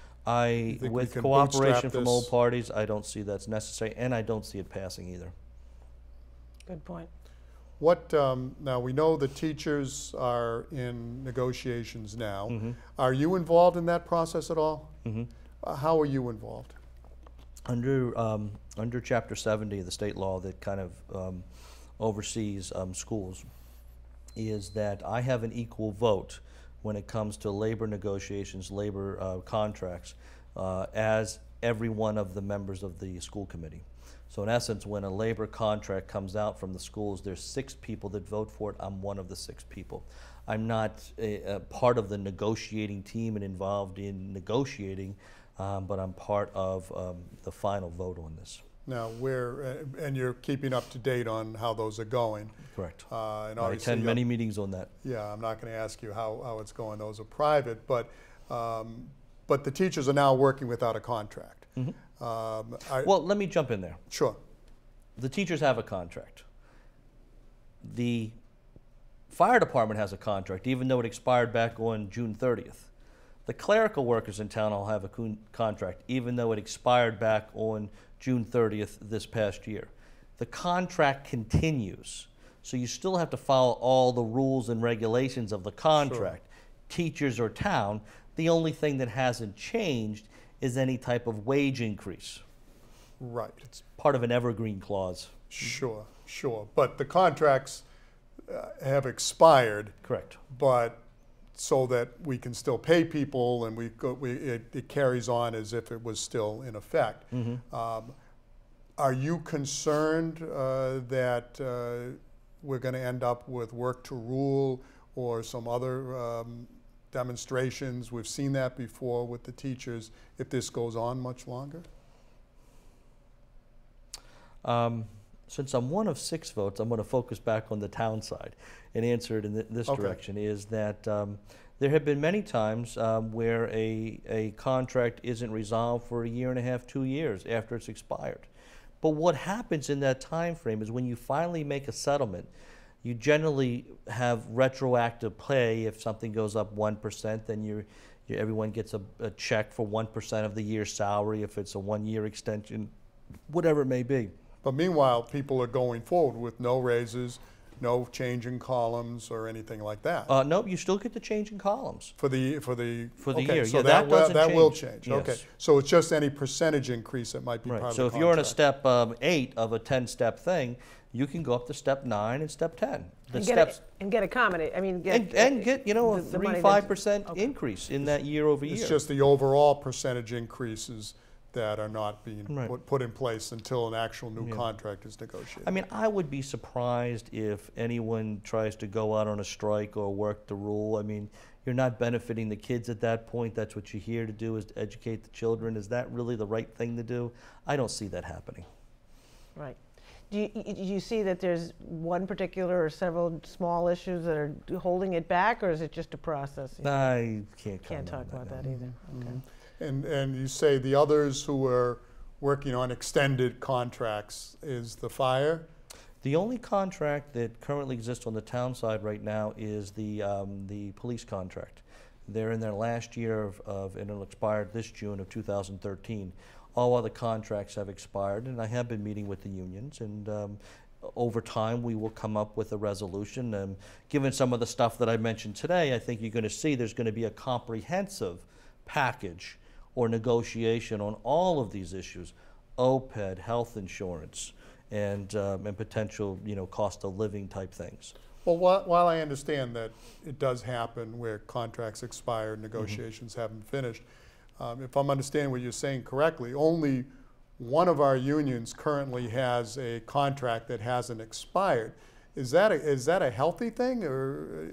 With cooperation from all parties, I don't see that's necessary, and I don't see it passing either. Good point. Now we know the teachers are in negotiations now. Mm-hmm. Are you involved in that process at all? Mm-hmm. How are you involved? Under Chapter 70 of the state law that kind of oversees schools, is that I have an equal vote when it comes to labor negotiations, labor contracts, as every one of the members of the school committee. So in essence, when a labor contract comes out from the schools, there's 6 people that vote for it. I'm one of the 6 people. I'm not a part of the negotiating team and involved in negotiating, but I'm part of the final vote on this. Now, and you're keeping up to date on how those are going. Correct. And I attend many meetings on that. Yeah, I'm not going to ask you how it's going. Those are private, but the teachers are now working without a contract. Mm-hmm. Well, let me jump in there. Sure. The teachers have a contract. The fire department has a contract, even though it expired back on June 30th. The clerical workers in town hall have a contract, even though it expired back on June 30th this past year. The contract continues, so you still have to follow all the rules and regulations of the contract. Sure. Teachers or town, the only thing that hasn't changed is any type of wage increase. Right. It's part of an evergreen clause. Sure, sure. But the contracts have expired. Correct. But so that we can still pay people, and it carries on as if it was still in effect. Mm-hmm. Are you concerned that we're going to end up with work to rule or some other demonstrations? We've seen that before with the teachers, if this goes on much longer? Since I'm one of 6 votes, I'm going to focus back on the town side and answer it in this direction, is that there have been many times where a contract isn't resolved for 1.5 years, 2 years after it's expired. But what happens in that time frame is when you finally make a settlement, you generally have retroactive pay. If something goes up 1%, then everyone gets a check for 1% of the year's salary if it's a 1-year extension, whatever it may be. But meanwhile, people are going forward with no raises, no change in columns or anything like that. No, you still get the change in columns. For the year. So yeah, that will change. Yes. Okay. So it's just any percentage increase that might be part of the contract. So if you're in a step 8 of a 10-step thing, you can go up to step 9 and step 10. And get accommodated. I mean, get a 3-5% increase in that year over year. It's just the overall percentage increases that are not being put in place until an actual new contract is negotiated. I mean, I would be surprised if anyone tries to go out on a strike or work the rule. I mean, you're not benefiting the kids at that point. That's what you're here to do, is to educate the children. Is that really the right thing to do? I don't see that happening. Right. Do you see that there's one particular or several small issues that are holding it back, or is it just a process? I can't talk about that either. Okay. And you say the others who are working on extended contracts is the fire? The only contract that currently exists on the town side right now is the police contract. They're in their last year and it'll expire this June of 2013. All other contracts have expired, and I have been meeting with the unions, and over time we will come up with a resolution. Given some of the stuff that I mentioned today, I think you're going to see there's going to be a comprehensive package or negotiation on all of these issues: OPED, health insurance, and potential, cost of living type things. Well, while I understand that it does happen where contracts expire, negotiations haven't finished, if I'm understanding what you're saying correctly, only one of our unions currently has a contract that hasn't expired. Is that a healthy thing, or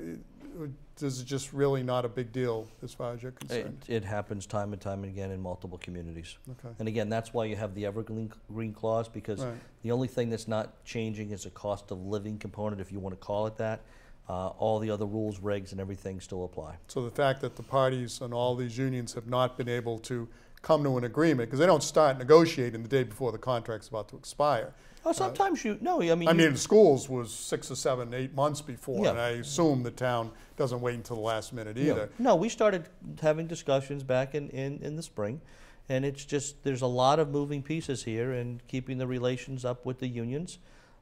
is it just really not a big deal as far as you're concerned? It happens time and time again in multiple communities. Okay. And again, that's why you have the evergreen clause, because the only thing that's not changing is a cost of living component, if you want to call it that. All the other rules, regs, and everything still apply. So the fact that the parties and all these unions have not been able to come to an agreement, because they don't start negotiating the day before the contract's about to expire. Oh, sometimes I mean, schools was 6 or 7, 8 months before, and I assume the town doesn't wait until the last minute either. No, we started having discussions back in the spring, and it's just, there's a lot of moving pieces here, and keeping the relations up with the unions.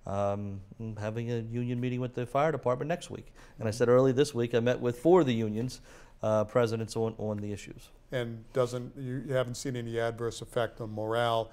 Having a union meeting with the fire department next week. And I said early this week I met with 4 of the unions presidents on the issues. And you haven't seen any adverse effect on morale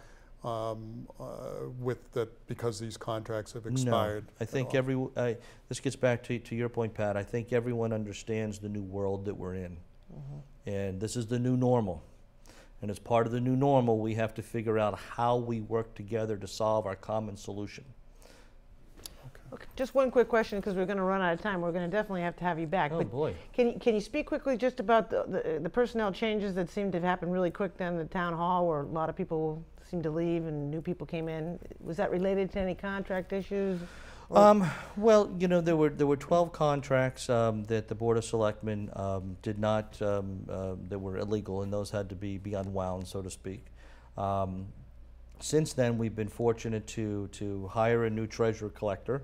because these contracts have expired? No, I think this gets back to your point, Pat. I think everyone understands the new world that we're in. And this is the new normal. And as part of the new normal, we have to figure out how we work together to solve our common solution. Okay, just one quick question, because we're going to run out of time. We're going to definitely have to have you back. Oh, boy. Can you speak quickly just about the personnel changes that seemed to happen really quick then in the town hall, where a lot of people seemed to leave and new people came in? Was that related to any contract issues? Well, there were 12 contracts that the Board of Selectmen did not, that were illegal, and those had to be unwound, so to speak. Since then, we've been fortunate to hire a new treasurer collector.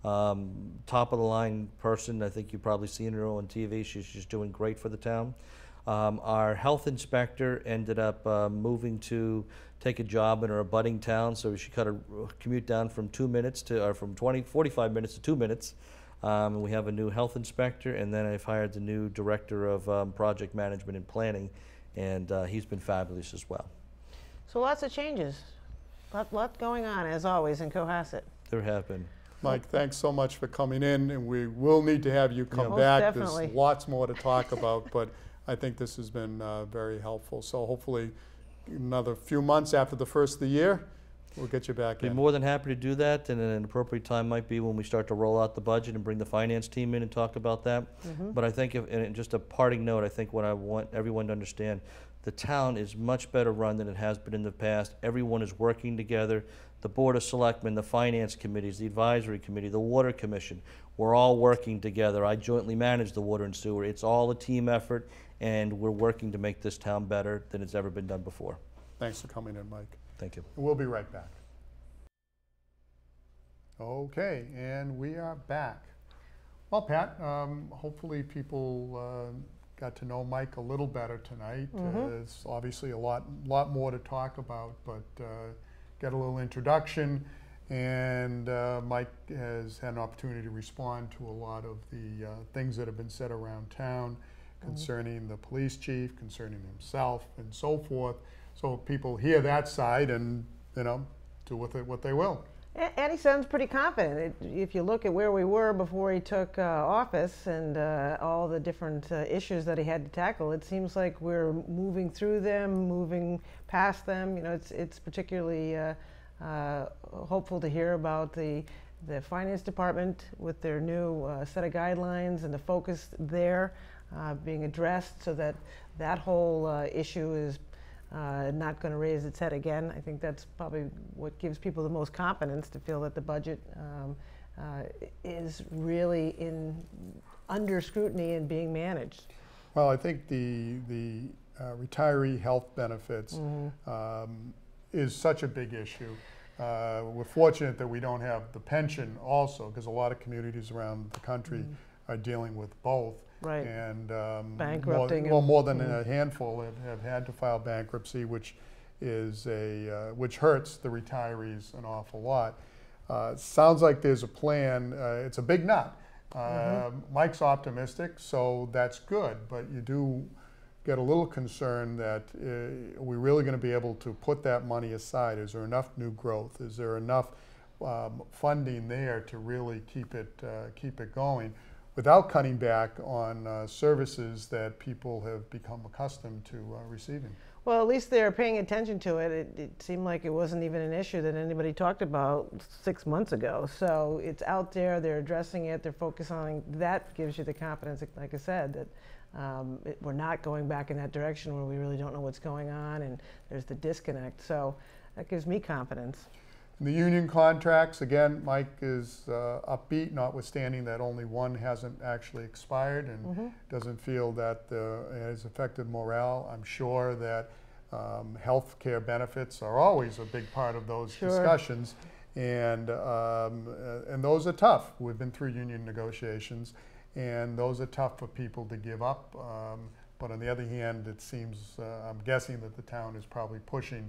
top of the line person. I think you've probably seen her on TV. She's doing great for the town. Our health inspector ended up moving to take a job in her abutting town, so she cut her commute down from 2 minutes to, or from 45 minutes to 2 minutes. And we have a new health inspector, and then I've hired the new director of project management and planning, and he's been fabulous as well. So lots of changes, lot going on as always in Cohasset. There have been. Mike, thanks so much for coming in, and we will need to have you come Most back. definitely. There's lots more to talk about, but I think this has been very helpful. So hopefully another few months after the first of the year, we'll get you back Be in. more than happy to do that, and an appropriate time might be when we start to roll out the budget and bring the finance team in and talk about that. But I think, and just a parting note, I think what I want everyone to understand, the town is much better run than it has been in the past. Everyone is working together. The Board of Selectmen, the Finance Committees, the Advisory Committee, the Water Commission, we're all working together. I jointly manage the water and sewer. It's all a team effort, and we're working to make this town better than it's ever been done before. Thanks for coming in, Mike. Thank you. We'll be right back. Okay, and we are back. Well, Pat, hopefully people got to know Mike a little better tonight. There's obviously a lot more to talk about, but get a little introduction, and Mike has had an opportunity to respond to a lot of the things that have been said around town concerning the police chief, concerning himself, and so forth. So people hear that side and, you know, do with it what they will. And he sounds pretty confident. If you look at where we were before he took office and all the different issues that he had to tackle, it seems like we're moving through them, moving past them. You know, it's particularly hopeful to hear about the finance department with their new set of guidelines and the focus there being addressed, so that that whole issue is not going to raise its head again. I think that's probably what gives people the most confidence, to feel that the budget is really under scrutiny and being managed. Well, I think the retiree health benefits is such a big issue. We're fortunate that we don't have the pension also, because a lot of communities around the country are dealing with both. Right. And bankrupting. more than a handful have had to file bankruptcy, which is which hurts the retirees an awful lot. Sounds like there's a plan. It's a big nut. Mike's optimistic, so that's good. But you do get a little concerned that are we really going to be able to put that money aside? Is there enough new growth? Is there enough funding there to really keep it going, without cutting back on services that people have become accustomed to receiving? Well, at least they're paying attention to it. It seemed like it wasn't even an issue that anybody talked about 6 months ago. So it's out there, they're addressing it, they're focused on it. That gives you the confidence, like I said, that we're not going back in that direction where we really don't know what's going on and there's the disconnect. So that gives me confidence. The union contracts, again, Mike is upbeat, notwithstanding that only one hasn't actually expired, and doesn't feel that it has affected morale. I'm sure that health care benefits are always a big part of those discussions, and those are tough. We've been through union negotiations, and those are tough for people to give up. But on the other hand, it seems, I'm guessing that the town is probably pushing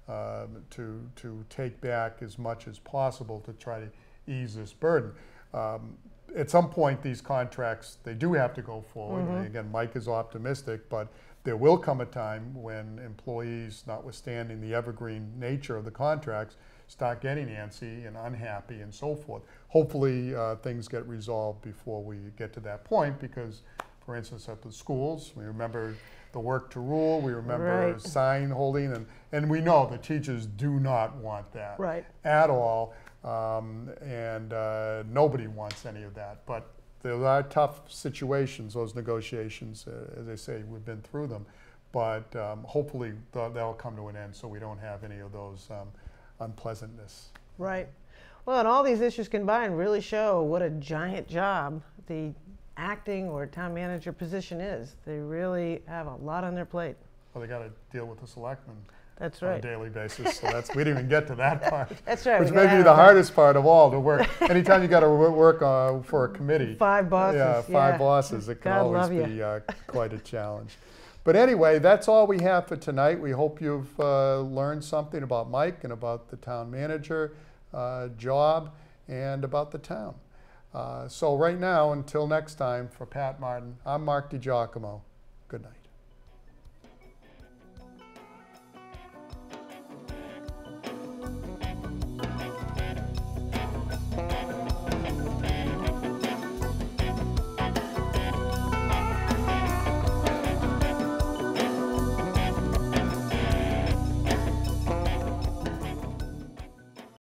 to take back as much as possible to try to ease this burden. At some point, these contracts, they do have to go forward. And again, Mike is optimistic, but there will come a time when employees, notwithstanding the evergreen nature of the contracts, start getting antsy and unhappy and so forth. Hopefully things get resolved before we get to that point, because, for instance, at the schools, we remember the work to rule, we remember sign holding, and we know the teachers do not want that at all, and nobody wants any of that. But there are tough situations, those negotiations, as I say, we've been through them, but hopefully that'll come to an end so we don't have any of those unpleasantness. Right. Well, and all these issues combined really show what a giant job the acting or town manager position is. They really have a lot on their plate. Well, they got to deal with the selectmen. That's on a right. daily basis. So we didn't even get to that part. That's right. Which we may gotta be have the that. hardest part of all, to work. Anytime you got to work for a committee. 5 bosses. Yeah, 5 bosses. It can God always love be quite a challenge. But anyway, that's all we have for tonight. We hope you've learned something about Mike and about the town manager job and about the town. So right now, until next time, for Pat Martin, I'm Mark DeGiacomo. Good night.